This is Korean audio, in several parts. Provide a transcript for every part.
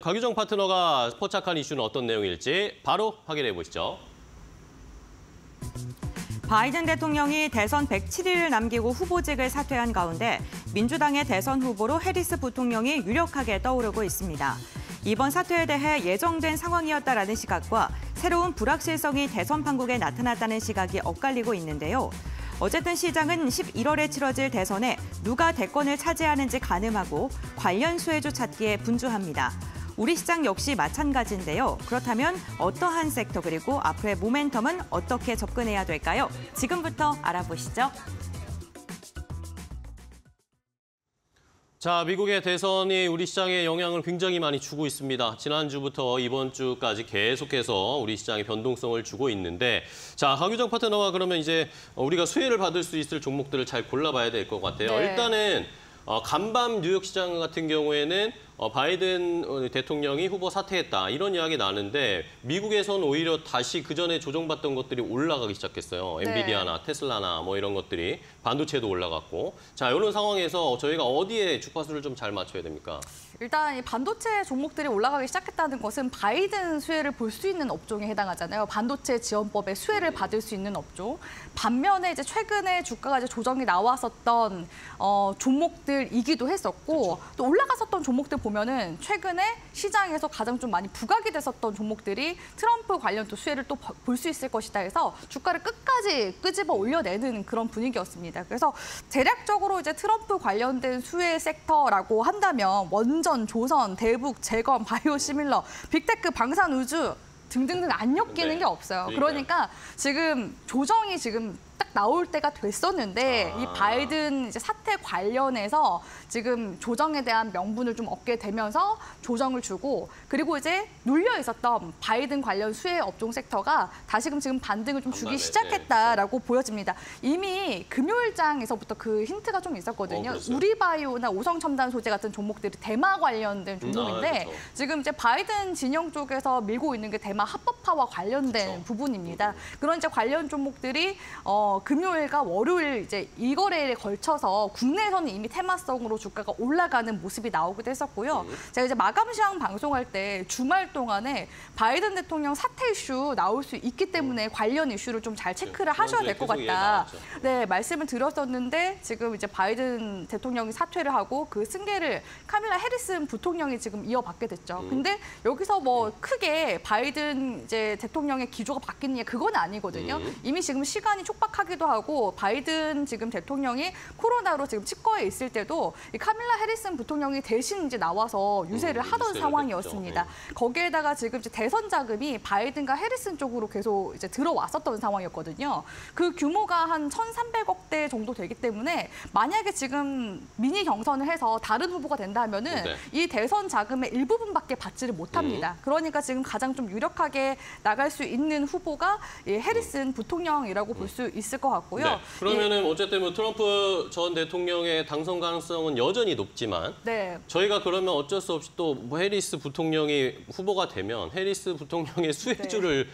곽유정 파트너가 포착한 이슈는 어떤 내용일지 바로 확인해 보시죠. 바이든 대통령이 대선 107일을 남기고 후보직을 사퇴한 가운데 민주당의 대선 후보로 해리스 부통령이 유력하게 떠오르고 있습니다. 이번 사퇴에 대해 예정된 상황이었다라는 시각과 새로운 불확실성이 대선 판국에 나타났다는 시각이 엇갈리고 있는데요. 어쨌든 시장은 11월에 치러질 대선에 누가 대권을 차지하는지 가늠하고 관련 수혜주 찾기에 분주합니다. 우리 시장 역시 마찬가지인데요. 그렇다면 어떠한 섹터 그리고 앞으로의 모멘텀은 어떻게 접근해야 될까요? 지금부터 알아보시죠. 자, 미국의 대선이 우리 시장에 영향을 굉장히 많이 주고 있습니다. 지난주부터 이번 주까지 계속해서 우리 시장에 변동성을 주고 있는데, 자, 곽유정 파트너가 그러면 이제 우리가 수혜를 받을 수 있을 종목들을 잘 골라봐야 될 것 같아요. 네. 일단은 간밤 뉴욕 시장 같은 경우에는 바이든 대통령이 후보 사퇴했다 이런 이야기 나는데 미국에선 오히려 다시 그전에 조정받던 것들이 올라가기 시작했어요. 네. 엔비디아나 테슬라나 뭐 이런 것들이 반도체도 올라갔고 자 이런 상황에서 저희가 어디에 주파수를 좀 잘 맞춰야 됩니까? 일단 이 반도체 종목들이 올라가기 시작했다는 것은 바이든 수혜를 볼 수 있는 업종에 해당하잖아요. 반도체 지원법의 수혜를 받을 수 있는 업종. 반면에 이제 최근에 주가가 이제 조정이 나왔었던 종목들이기도 했었고 그렇죠. 또 올라갔었던 종목들 보면은 최근에 시장에서 가장 좀 많이 부각이 됐었던 종목들이 트럼프 관련 또 수혜를 또 볼 수 있을 것이다 해서 주가를 끝까지 끄집어 올려내는 그런 분위기였습니다. 그래서 대략적으로 이제 트럼프 관련된 수혜 섹터라고 한다면 원전, 조선, 대북, 재건, 바이오 시밀러, 빅테크, 방산, 우주 등등등 안 엮이는 네. 게 없어요. 그러니까 지금 조정이 지금 딱 나올 때가 됐었는데 이 바이든 이제 사태 관련해서 지금 조정에 대한 명분을 좀 얻게 되면서 조정을 주고 그리고 이제 눌려 있었던 바이든 관련 수혜 업종 섹터가 다시금 지금 반등을 좀 주기 시작했다라고 보여집니다. 이미 금요일장에서부터 그 힌트가 좀 있었거든요. 우리바이오나 오성첨단 소재 같은 종목들이 대마 관련된 종목인데 그렇죠. 지금 이제 바이든 진영 쪽에서 밀고 있는 게 대마 합법화와 관련된 그렇죠. 부분입니다. 그런 이제 관련 종목들이 금요일과 월요일 이제 이 거래일에 걸쳐서 국내에서는 이미 테마성으로 주가가 올라가는 모습이 나오기도 했었고요. 제가 이제 마감 시황 방송할 때 주말 동안에 바이든 대통령 사퇴 이슈 나올 수 있기 때문에 관련 이슈를 좀 잘 체크를 하셔야 될 것 같다. 네, 말씀을 드렸었는데 지금 이제 바이든 대통령이 사퇴를 하고 그 승계를 카밀라 해리스 부통령이 지금 이어받게 됐죠. 근데 여기서 뭐 크게 바이든 이제 대통령의 기조가 바뀌는 게 그건 아니거든요. 이미 지금 시간이 촉박하기도 하고 바이든 지금 대통령이 코로나로 지금 치과에 있을 때도 이 카밀라 해리스 부통령이 대신 이제 나와서 유세를 하던 상황이었습니다. 거기에다가 지금 이제 대선 자금이 바이든과 해리슨 쪽으로 계속 이제 들어왔었던 상황이었거든요. 그 규모가 한 1,300억대 정도 되기 때문에 만약에 지금 미니 경선을 해서 다른 후보가 된다면은 이 대선 자금의 일부분밖에 받지를 못합니다. 그러니까 지금 가장 좀 유력하게 나갈 수 있는 후보가 이 해리슨 부통령이라고 볼 수 있을 것 같고요. 네. 그러면은 어쨌든 뭐 트럼프 전 대통령의 당선 가능성은 여전히 높지만 저희가 그러면 어쩔 수 없이 또 뭐 해리스 부통령이 후보가 되면 해리스 부통령의 수혜주를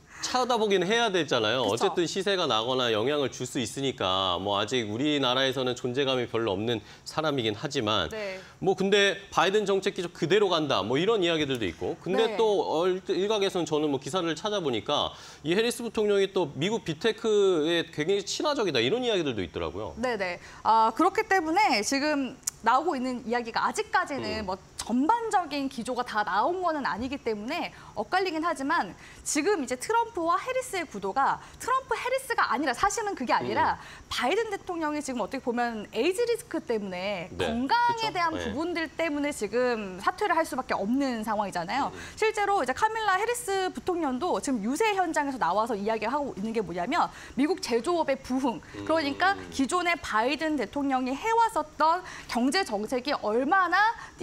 찾아보긴 해야 되잖아요. 그쵸? 어쨌든 시세가 나거나 영향을 줄 수 있으니까 뭐 아직 우리나라에서는 존재감이 별로 없는 사람이긴 하지만 뭐 근데 바이든 정책 기조 그대로 간다 뭐 이런 이야기들도 있고 근데 또 일각에서는 저는 뭐 기사를 찾아보니까 이 해리스 부통령이 또 미국 빅테크에 굉장히 친화적이다 이런 이야기들도 있더라고요. 네네. 그렇기 때문에 지금 나오고 있는 이야기가 아직까지는 뭐 전반적인 기조가 다 나온 거는 아니기 때문에 엇갈리긴 하지만 지금 이제 트럼프와 해리스의 구도가 트럼프 해리스가 아니라 사실은 그게 아니라 바이든 대통령이 지금 어떻게 보면 에이지 리스크 때문에 건강에 대한 부분들 때문에 지금 사퇴를 할 수밖에 없는 상황이잖아요. 실제로 이제 카밀라 해리스 부통령도 지금 유세 현장에서 나와서 이야기하고 있는 게 뭐냐면 미국 제조업의 부흥 그러니까 기존의 바이든 대통령이 해왔었던 경제 정책이 얼마나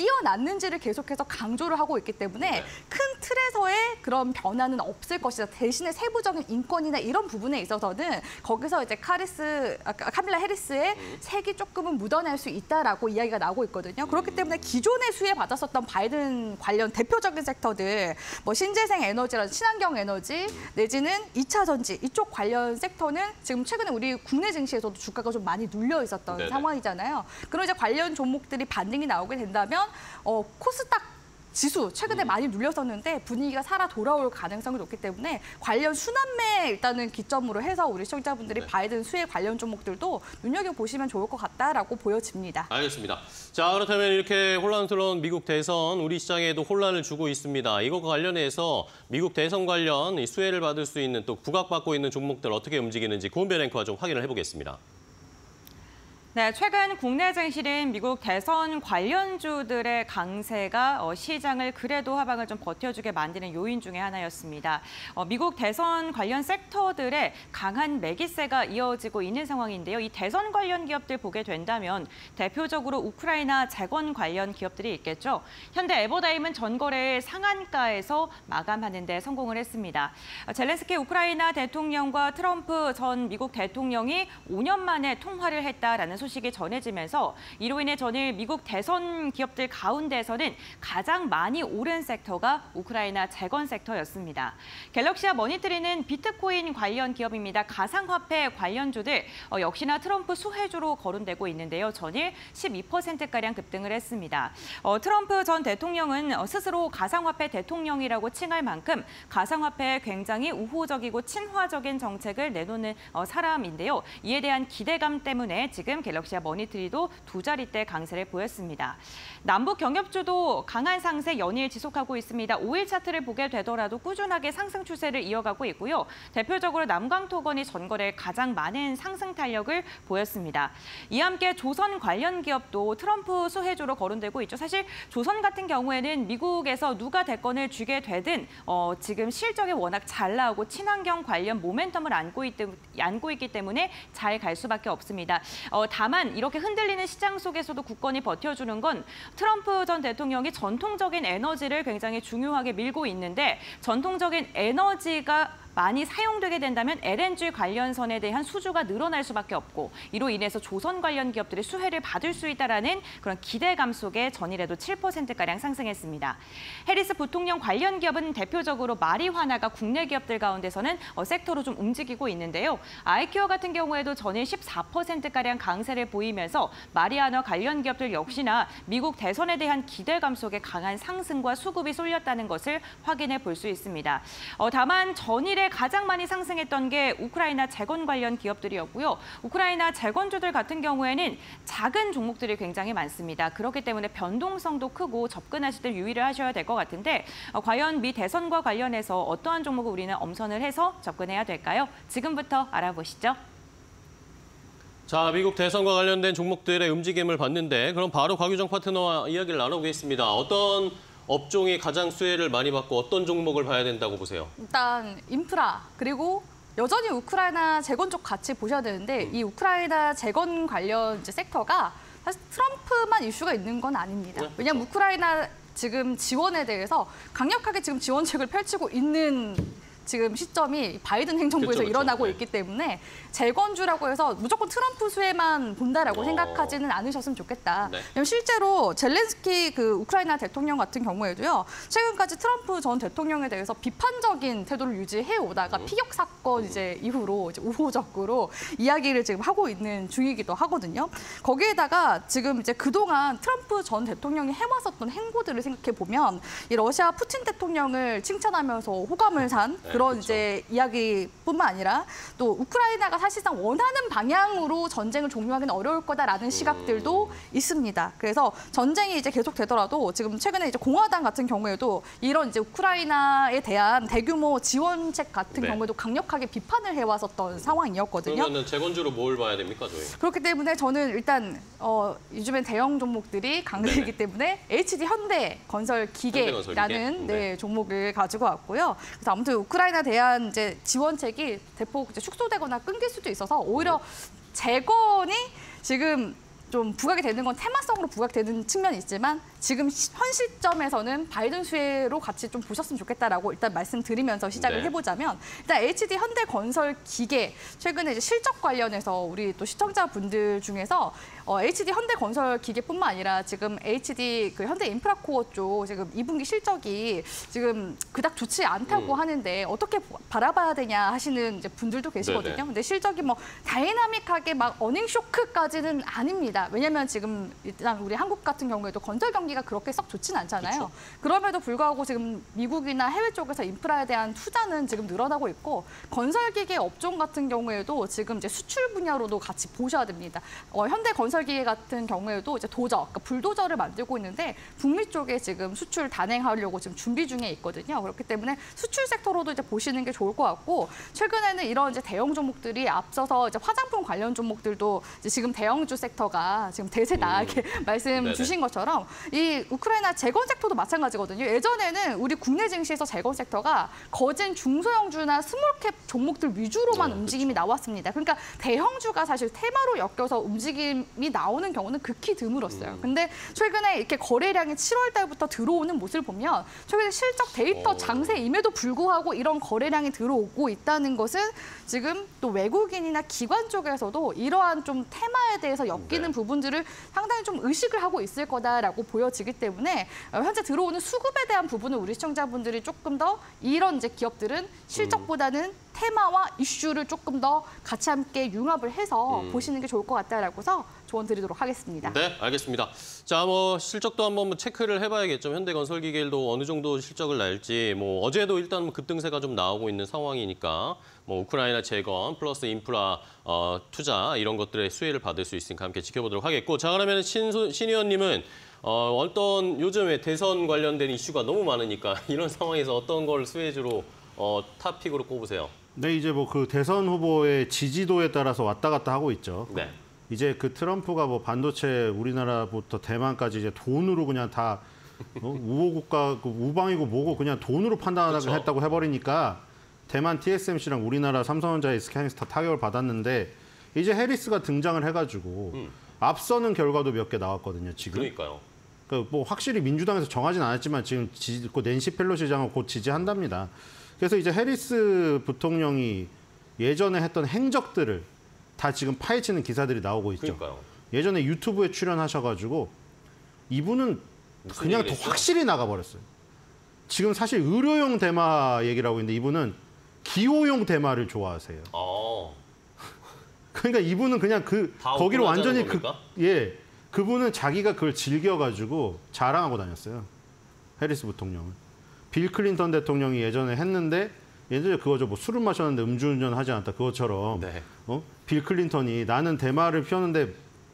뛰어났는지를 계속해서 강조를 하고 있기 때문에 큰 틀에서의 그런 변화는 없을 것이다. 대신에 세부적인 인권이나 이런 부분에 있어서는 거기서 이제 카밀라 해리스의 색이 조금은 묻어날 수 있다라고 이야기가 나오고 있거든요. 그렇기 때문에 기존에 수혜받았었던 바이든 관련 대표적인 섹터들, 뭐 신재생 에너지라든지 친환경 에너지 내지는 2차 전지 이쪽 관련 섹터는 지금 최근에 우리 국내 증시에서도 주가가 좀 많이 눌려 있었던 상황이잖아요. 그런 이제 관련 종목들이 반등이 나오게 된다면 코스닥 지수 최근에 많이 눌렸었는데 분위기가 살아 돌아올 가능성이 높기 때문에 관련 순환매 일단은 기점으로 해서 우리 시청자분들이 바이든 수혜 관련 종목들도 눈여겨보시면 좋을 것 같다라고 보여집니다. 알겠습니다. 자, 그렇다면 이렇게 혼란스러운 미국 대선, 우리 시장에도 혼란을 주고 있습니다. 이것과 관련해서 미국 대선 관련 수혜를 받을 수 있는 또 부각받고 있는 종목들 어떻게 움직이는지 고은별 앵커와 좀 확인을 해보겠습니다. 네, 최근 국내 증시는 미국 대선 관련주들의 강세가 시장을 그래도 하방을 좀 버텨주게 만드는 요인 중에 하나였습니다. 미국 대선 관련 섹터들의 강한 매기세가 이어지고 있는 상황인데요. 이 대선 관련 기업들 보게 된다면 대표적으로 우크라이나 재건 관련 기업들이 있겠죠. 현대 에버다임은 전거래일 상한가에서 마감하는 데 성공을 했습니다. 젤렌스키 우크라이나 대통령과 트럼프 전 미국 대통령이 5년 만에 통화를 했다라는 소식이 전해지면서 이로 인해 전일 미국 대선 기업들 가운데서는 가장 많이 오른 섹터가 우크라이나 재건 섹터였습니다. 갤럭시와 머니트리는 비트코인 관련 기업입니다. 가상화폐 관련주들 역시나 트럼프 수혜주로 거론되고 있는데요. 전일 12%가량 급등을 했습니다. 트럼프 전 대통령은 스스로 가상화폐 대통령이라고 칭할 만큼 가상화폐에 굉장히 우호적이고 친화적인 정책을 내놓는 사람인데요. 이에 대한 기대감 때문에 지금 갤럭시와 머니트리도 두 자릿대 강세를 보였습니다. 남북 경협주도 강한 상세 연일 지속하고 있습니다. 5일 차트를 보게 되더라도 꾸준하게 상승 추세를 이어가고 있고요. 대표적으로 남광토건이 전거래에 가장 많은 상승 탄력을 보였습니다. 이와 함께 조선 관련 기업도 트럼프 수혜주로 거론되고 있죠. 사실 조선 같은 경우에는 미국에서 누가 대권을 쥐게 되든 지금 실적이 워낙 잘 나오고 친환경 관련 모멘텀을 안고 있기 때문에 잘 갈 수밖에 없습니다. 다만 이렇게 흔들리는 시장 속에서도 굳건히 버텨주는 건 트럼프 전 대통령이 전통적인 에너지를 굉장히 중요하게 밀고 있는데 전통적인 에너지가 많이 사용되게 된다면 LNG 관련선에 대한 수주가 늘어날 수밖에 없고 이로 인해서 조선 관련 기업들이 수혜를 받을 수 있다라는 그런 기대감 속에 전일에도 7%가량 상승했습니다. 해리스 부통령 관련 기업은 대표적으로 마리화나가 국내 기업들 가운데서는 섹터로 좀 움직이고 있는데요. 아이큐어 같은 경우에도 전일 14%가량 강세를 보이면서 마리화나 관련 기업들 역시나 미국 대선에 대한 기대감 속에 강한 상승과 수급이 쏠렸다는 것을 확인해 볼 수 있습니다. 다만 전일에 가장 많이 상승했던 게 우크라이나 재건 관련 기업들이었고요. 우크라이나 재건주들 같은 경우에는 작은 종목들이 굉장히 많습니다. 그렇기 때문에 변동성도 크고 접근하실 때 유의를 하셔야 될 것 같은데 과연 미 대선과 관련해서 어떠한 종목을 우리는 엄선을 해서 접근해야 될까요? 지금부터 알아보시죠. 자, 미국 대선과 관련된 종목들의 움직임을 봤는데 그럼 바로 곽유정 파트너와 이야기를 나눠보겠습니다. 어떤 업종이 가장 수혜를 많이 받고 어떤 종목을 봐야 된다고 보세요? 일단 인프라 그리고 여전히 우크라이나 재건 쪽 같이 보셔야 되는데 이 우크라이나 재건 관련 이제 섹터가 사실 트럼프만 이슈가 있는 건 아닙니다. 네, 왜냐하면 그렇죠. 우크라이나 지금 지원에 대해서 강력하게 지금 지원책을 펼치고 있는 지금 시점이 바이든 행정부에서 그쵸. 일어나고 네. 있기 때문에 재건주라고 해서 무조건 트럼프 수혜만 본다라고 생각하지는 않으셨으면 좋겠다. 네. 왜냐면 실제로 젤렌스키 그 우크라이나 대통령 같은 경우에도요. 최근까지 트럼프 전 대통령에 대해서 비판적인 태도를 유지해 오다가 피격 사건 이제 이후로 이제 우호적으로 이야기를 지금 하고 있는 중이기도 하거든요. 거기에다가 지금 이제 그동안 트럼프 전 대통령이 해왔었던 행보들을 생각해 보면 이 러시아 푸틴 대통령을 칭찬하면서 호감을 산 그런 그렇죠. 이제 이야기뿐만 아니라 또 우크라이나가 사실상 원하는 방향으로 전쟁을 종료하기는 어려울 거다라는 시각들도 있습니다. 그래서 전쟁이 이제 계속 되더라도 지금 최근에 이제 공화당 같은 경우에도 이런 이제 우크라이나에 대한 대규모 지원책 같은 네. 경우에도 강력하게 비판을 해왔었던 상황이었거든요. 그러면 재건주로 뭘 봐야 됩니까, 저희? 그렇기 때문에 저는 일단 요즘엔 대형 종목들이 강세이기 네네. 때문에 HD 현대건설기계라는 네. 종목을 가지고 왔고요. 그래서 아무튼 우크라이나 대한 이제 지원책이 대폭 이제 축소되거나 끊길 수도 있어서 오히려 재건이 지금 좀 부각이 되는 건 테마성으로 부각되는 측면이 있지만 지금 현 시점에서는 바이든 수혜로 같이 좀 보셨으면 좋겠다라고 일단 말씀드리면서 시작을 네. 해보자면 일단 HD 현대건설기계 최근에 이제 실적 관련해서 우리 또 시청자분들 중에서 HD 현대건설기계뿐만 아니라 지금 HD 그 현대인프라코어 쪽 지금 2분기 실적이 지금 그닥 좋지 않다고 하는데 어떻게 바라봐야 되냐 하시는 이제 분들도 계시거든요. 네네. 근데 실적이 뭐 다이나믹하게 막 어닝 쇼크까지는 아닙니다. 왜냐하면 지금 일단 우리 한국 같은 경우에도 건설 경기가 그렇게 썩 좋진 않잖아요. 그쵸. 그럼에도 불구하고 지금 미국이나 해외 쪽에서 인프라에 대한 투자는 지금 늘어나고 있고 건설기계 업종 같은 경우에도 지금 이제 수출 분야로도 같이 보셔야 됩니다. 현대건설기계 같은 경우에도 이제 그러니까 불도저를 만들고 있는데 북미 쪽에 지금 수출 단행하려고 지금 준비 중에 있거든요. 그렇기 때문에 수출 섹터로도 이제 보시는 게 좋을 것 같고 최근에는 이런 이제 대형 종목들이 앞서서 이제 화장품 관련 종목들도 이제 지금 대형주 섹터가 지금 대세다 이렇게 말씀 네네. 주신 것처럼 이 우크라이나 재건 섹터도 마찬가지거든요. 예전에는 우리 국내 증시에서 재건 섹터가 거진 중소형주나 스몰캡 종목들 위주로만 움직임이 나왔습니다. 그러니까 대형주가 사실 테마로 엮여서 움직임이 나오는 경우는 극히 드물었어요. 근데 최근에 이렇게 거래량이 7월 달부터 들어오는 모습을 보면 최근에 실적 데이터 장세임에도 불구하고 이런 거래량이 들어오고 있다는 것은 지금 또 외국인이나 기관 쪽에서도 이러한 좀 테마에 대해서 엮이는 부분들을 상당히 좀 의식을 하고 있을 거다라고 보여지기 때문에 현재 들어오는 수급에 대한 부분을 우리 시청자분들이 조금 더 이런 이제 기업들은 실적보다는 테마와 이슈를 조금 더 같이 함께 융합을 해서 보시는 게 좋을 것 같다라고서 조언 드리도록 하겠습니다. 네, 알겠습니다. 자, 뭐 실적도 한번 체크를 해봐야겠죠. 현대건설기계도 어느 정도 실적을 낼지. 뭐 어제도 일단 뭐 급등세가 좀 나오고 있는 상황이니까 뭐 우크라이나 재건 플러스 인프라 투자 이런 것들의 수혜를 받을 수 있으니까 함께 지켜보도록 하겠고. 자, 그러면 신 의원님은 어떤 요즘에 대선 관련된 이슈가 너무 많으니까 이런 상황에서 어떤 걸 수혜주로 탑픽으로 꼽으세요? 네, 이제 뭐 그 대선 후보의 지지도에 따라서 왔다 갔다 하고 있죠. 네. 이제 그 트럼프가 뭐 반도체 우리나라부터 대만까지 이제 돈으로 그냥 다 우호국가, 우방이고 뭐고 그냥 돈으로 판단하다고 그쵸. 했다고 해버리니까 대만 TSMC랑 우리나라 삼성전자의 스캐닝스타 타격을 받았는데 이제 해리스가 등장을 해가지고 앞서는 결과도 몇 개 나왔거든요, 지금. 그러니까요. 뭐 확실히 민주당에서 정하진 않았지만 지금 낸시 펠로시 의장을 곧 지지한답니다. 그래서 이제 해리스 부통령이 예전에 했던 행적들을 다 지금 파헤치는 기사들이 나오고 있죠. 그러니까요. 예전에 유튜브에 출연하셔가지고 이분은 그냥 더 확실히 나가버렸어요. 지금 사실 의료용 대마 얘기를 하고 있는데 이분은 기호용 대마를 좋아하세요. 그러니까 이분은 그냥 거기로 완전히 그분은 자기가 그걸 즐겨가지고 자랑하고 다녔어요. 해리스 부통령은. 빌 클린턴 대통령이 예전에 했는데 예전에 그거죠. 뭐 술을 마셨는데 음주운전 하지 않았다. 그것처럼 네. 빌 클린턴이 나는 대마를 피웠는데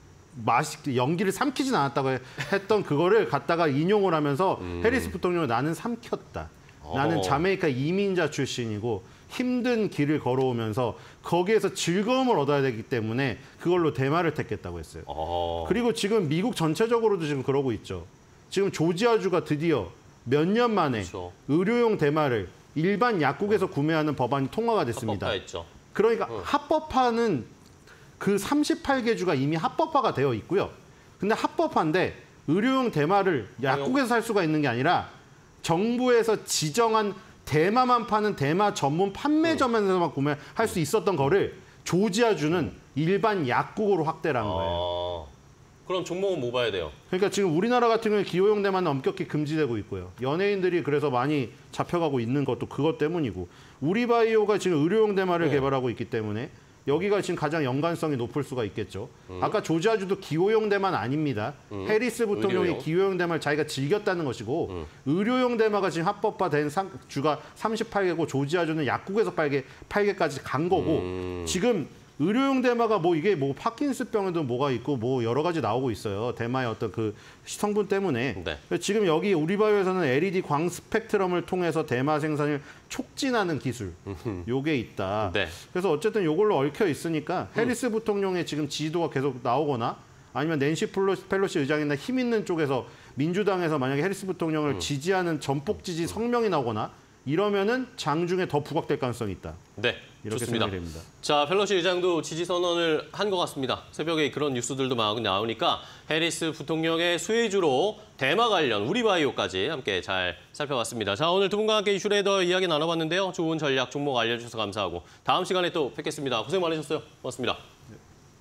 연기를 삼키진 않았다고 했던 그거를 갖다가 인용을 하면서 해리스 부통령은 나는 삼켰다. 나는 자메이카 이민자 출신이고 힘든 길을 걸어오면서 거기에서 즐거움을 얻어야 되기 때문에 그걸로 대마를 택했다고 했어요. 그리고 지금 미국 전체적으로도 지금 그러고 있죠. 지금 조지아주가 드디어 몇 년 만에 그렇죠. 의료용 대마를 일반 약국에서 구매하는 법안이 통과가 됐습니다. 합법화했죠. 그러니까 합법화는 그 38개 주가 이미 합법화가 되어 있고요. 근데 합법화인데 의료용 대마를 약국에서 살 수가 있는 게 아니라 정부에서 지정한 대마만 파는 대마 전문 판매점에서만 구매할 수 있었던 거를 조지아주는 일반 약국으로 확대를 한 거예요. 그럼 종목은 뭐 봐야 돼요? 그러니까 지금 우리나라 같은 경우에 기호용 대마는 엄격히 금지되고 있고요. 연예인들이 그래서 많이 잡혀가고 있는 것도 그것 때문이고 우리바이오가 지금 의료용 대마를 개발하고 있기 때문에 여기가 지금 가장 연관성이 높을 수가 있겠죠. 아까 조지아주도 기호용 대마는 아닙니다. 해리스 부통령이 기호용 대마를 자기가 즐겼다는 것이고 의료용 대마가 지금 합법화된 주가 38개고 조지아주는 약국에서 8개까지 간 거고 지금 의료용 대마가 뭐 이게 뭐 파킨슨병에도 뭐가 있고 뭐 여러 가지 나오고 있어요. 대마의 어떤 그 성분 때문에. 네. 지금 여기 우리바이오에서는 LED 광 스펙트럼을 통해서 대마 생산을 촉진하는 기술. 요게 있다. 네. 그래서 어쨌든 요걸로 얽혀 있으니까 해리스 부통령의 지금 지지도가 계속 나오거나 아니면 낸시 펠로시 의장이나 힘 있는 쪽에서 민주당에서 만약에 해리스 부통령을 지지하는 전폭 지지 성명이 나오거나 이러면은 장중에 더 부각될 가능성이 있다. 네, 이렇게 좋습니다. 생각이 됩니다. 자, 펠로시 의장도 지지 선언을 한 것 같습니다. 새벽에 그런 뉴스들도 막 나오니까 해리스 부통령의 수혜주로 대마 관련 우리바이오까지 함께 잘 살펴봤습니다. 자, 오늘 두 분과 함께 이슈에 더 이야기 나눠봤는데요. 좋은 전략 종목 알려주셔서 감사하고 다음 시간에 또 뵙겠습니다. 고생 많으셨어요. 고맙습니다.